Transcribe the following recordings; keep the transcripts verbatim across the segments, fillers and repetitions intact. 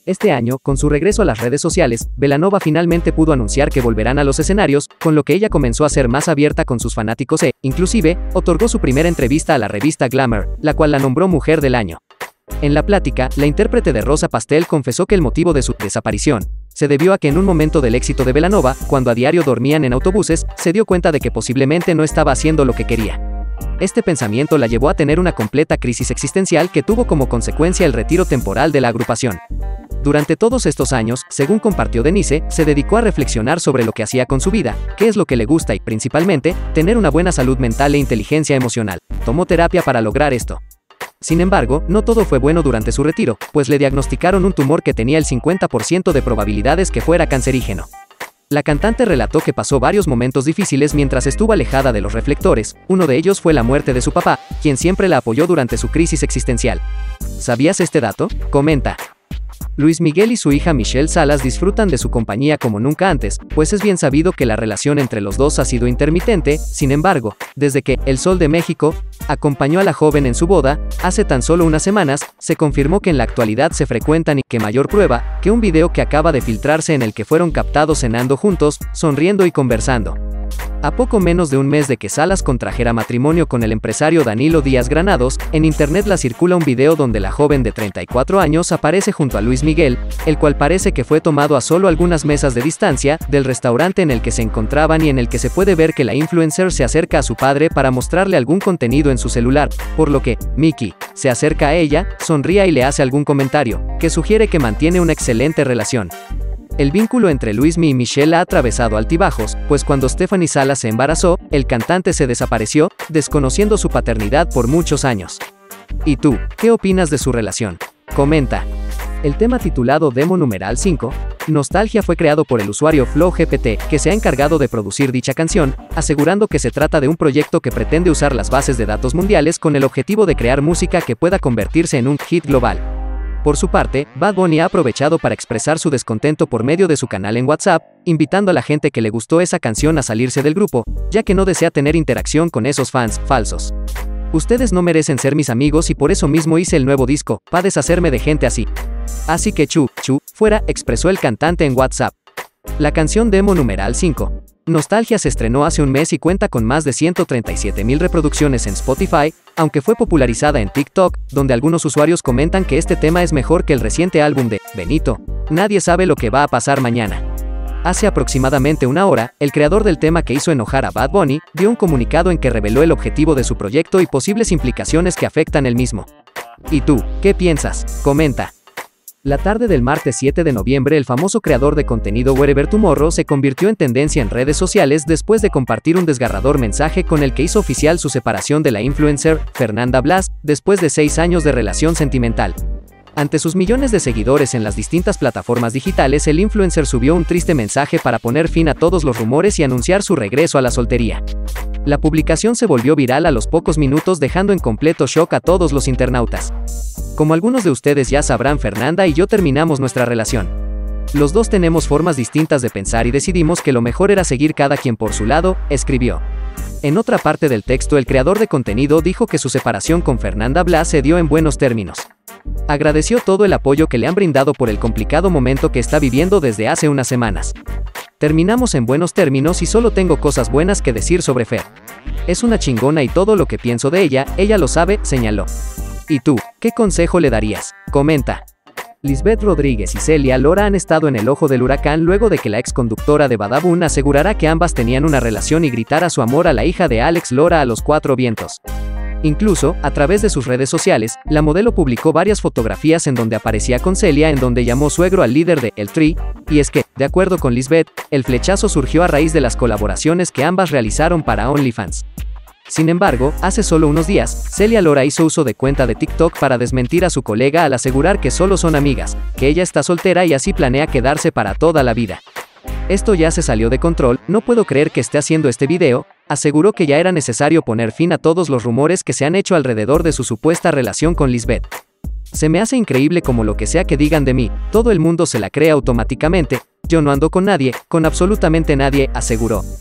Este año, con su regreso a las redes sociales, Belanova finalmente pudo anunciar que volverán a los escenarios, con lo que ella comenzó a ser más abierta con sus fanáticos e, inclusive, otorgó su primera entrevista a la revista Glamour, la cual la nombró Mujer del Año. En la plática, la intérprete de Rosa Pastel confesó que el motivo de su desaparición se debió a que en un momento del éxito de Belanova, cuando a diario dormían en autobuses, se dio cuenta de que posiblemente no estaba haciendo lo que quería. Este pensamiento la llevó a tener una completa crisis existencial que tuvo como consecuencia el retiro temporal de la agrupación. Durante todos estos años, según compartió Denise, se dedicó a reflexionar sobre lo que hacía con su vida, qué es lo que le gusta y, principalmente, tener una buena salud mental e inteligencia emocional. Tomó terapia para lograr esto. Sin embargo, no todo fue bueno durante su retiro, pues le diagnosticaron un tumor que tenía el cincuenta por ciento de probabilidades que fuera cancerígeno. La cantante relató que pasó varios momentos difíciles mientras estuvo alejada de los reflectores. Uno de ellos fue la muerte de su papá, quien siempre la apoyó durante su crisis existencial. ¿Sabías este dato? Comenta. Luis Miguel y su hija Michelle Salas disfrutan de su compañía como nunca antes, pues es bien sabido que la relación entre los dos ha sido intermitente. Sin embargo, desde que El Sol de México acompañó a la joven en su boda, hace tan solo unas semanas, se confirmó que en la actualidad se frecuentan y que mayor prueba, que un video que acaba de filtrarse en el que fueron captados cenando juntos, sonriendo y conversando. A poco menos de un mes de que Salas contrajera matrimonio con el empresario Danilo Díaz Granados, en internet la circula un video donde la joven de treinta y cuatro años aparece junto a Luis Miguel, el cual parece que fue tomado a solo algunas mesas de distancia del restaurante en el que se encontraban y en el que se puede ver que la influencer se acerca a su padre para mostrarle algún contenido en su celular, por lo que Mickey se acerca a ella, sonríe y le hace algún comentario, que sugiere que mantiene una excelente relación. El vínculo entre Luismi y Michelle ha atravesado altibajos, pues cuando Stephanie Salas se embarazó, el cantante se desapareció, desconociendo su paternidad por muchos años. ¿Y tú, qué opinas de su relación? Comenta. El tema titulado Demo numeral cinco, Nostalgia fue creado por el usuario FlowGPT, que se ha encargado de producir dicha canción, asegurando que se trata de un proyecto que pretende usar las bases de datos mundiales con el objetivo de crear música que pueda convertirse en un hit global. Por su parte, Bad Bunny ha aprovechado para expresar su descontento por medio de su canal en WhatsApp, invitando a la gente que le gustó esa canción a salirse del grupo, ya que no desea tener interacción con esos fans falsos. Ustedes no merecen ser mis amigos y por eso mismo hice el nuevo disco, pa' deshacerme de gente así. Así que chu, chu, fuera, expresó el cantante en WhatsApp. La canción Demo numeral cinco, Nostalgia se estrenó hace un mes y cuenta con más de ciento treinta y siete mil reproducciones en Spotify, aunque fue popularizada en TikTok, donde algunos usuarios comentan que este tema es mejor que el reciente álbum de Benito. Nadie sabe lo que va a pasar mañana. Hace aproximadamente una hora, el creador del tema que hizo enojar a Bad Bunny dio un comunicado en que reveló el objetivo de su proyecto y posibles implicaciones que afectan el mismo. ¿Y tú, qué piensas? Comenta. La tarde del martes siete de noviembre, el famoso creador de contenido Wherever Tomorrow se convirtió en tendencia en redes sociales después de compartir un desgarrador mensaje con el que hizo oficial su separación de la influencer Fernanda Blas, después de seis años de relación sentimental. Ante sus millones de seguidores en las distintas plataformas digitales, el influencer subió un triste mensaje para poner fin a todos los rumores y anunciar su regreso a la soltería. La publicación se volvió viral a los pocos minutos, dejando en completo shock a todos los internautas. Como algunos de ustedes ya sabrán, Fernanda y yo terminamos nuestra relación. Los dos tenemos formas distintas de pensar y decidimos que lo mejor era seguir cada quien por su lado, escribió. En otra parte del texto, el creador de contenido dijo que su separación con Fernanda Blas se dio en buenos términos. Agradeció todo el apoyo que le han brindado por el complicado momento que está viviendo desde hace unas semanas. Terminamos en buenos términos y solo tengo cosas buenas que decir sobre Fer. Es una chingona y todo lo que pienso de ella, ella lo sabe, señaló. ¿Y tú, qué consejo le darías? Comenta. Lisbeth Rodríguez y Celia Lora han estado en el ojo del huracán luego de que la ex conductora de Badabun asegurara que ambas tenían una relación y gritara su amor a la hija de Alex Lora a los cuatro vientos. Incluso, a través de sus redes sociales, la modelo publicó varias fotografías en donde aparecía con Celia, en donde llamó suegro al líder de El Tri, y es que, de acuerdo con Lisbeth, el flechazo surgió a raíz de las colaboraciones que ambas realizaron para OnlyFans. Sin embargo, hace solo unos días, Celia Lora hizo uso de cuenta de TikTok para desmentir a su colega al asegurar que solo son amigas, que ella está soltera y así planea quedarse para toda la vida. Esto ya se salió de control, no puedo creer que esté haciendo este video, aseguró que ya era necesario poner fin a todos los rumores que se han hecho alrededor de su supuesta relación con Lisbeth. Se me hace increíble como lo que sea que digan de mí, todo el mundo se la cree automáticamente, yo no ando con nadie, con absolutamente nadie, aseguró.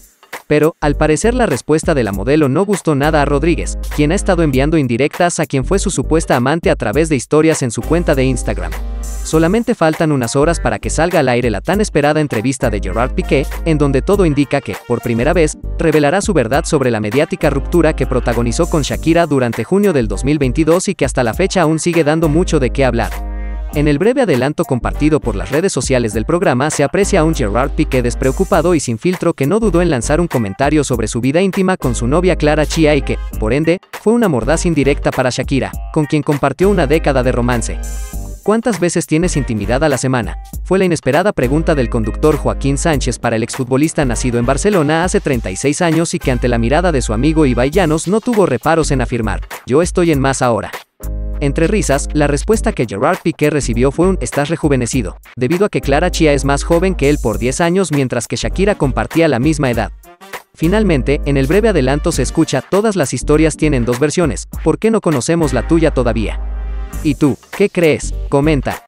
Pero, al parecer la respuesta de la modelo no gustó nada a Rodríguez, quien ha estado enviando indirectas a quien fue su supuesta amante a través de historias en su cuenta de Instagram. Solamente faltan unas horas para que salga al aire la tan esperada entrevista de Gerard Piqué, en donde todo indica que, por primera vez, revelará su verdad sobre la mediática ruptura que protagonizó con Shakira durante junio del dos mil veintidós y que hasta la fecha aún sigue dando mucho de qué hablar. En el breve adelanto compartido por las redes sociales del programa se aprecia a un Gerard Piqué despreocupado y sin filtro que no dudó en lanzar un comentario sobre su vida íntima con su novia Clara Chía y que, por ende, fue una mordaz indirecta para Shakira, con quien compartió una década de romance. ¿Cuántas veces tienes intimidad a la semana? Fue la inesperada pregunta del conductor Joaquín Sánchez para el exfutbolista nacido en Barcelona hace treinta y seis años y que ante la mirada de su amigo Ibai Llanos no tuvo reparos en afirmar: "Yo estoy en más ahora". Entre risas, la respuesta que Gerard Piqué recibió fue un "estás rejuvenecido", debido a que Clara Chía es más joven que él por diez años mientras que Shakira compartía la misma edad. Finalmente, en el breve adelanto se escucha: "Todas las historias tienen dos versiones, ¿por qué no conocemos la tuya todavía? ¿Y tú, qué crees? Comenta".